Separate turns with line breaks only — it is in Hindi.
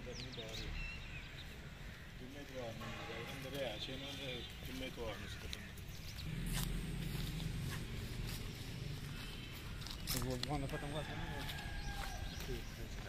गर्मी बहुत है जुम्मे को अंदर आशे ना जुम्मे को वो पतंग